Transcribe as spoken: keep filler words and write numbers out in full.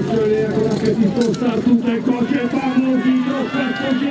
Australia jako rakietistą startu, tego się pan mówi, troszkę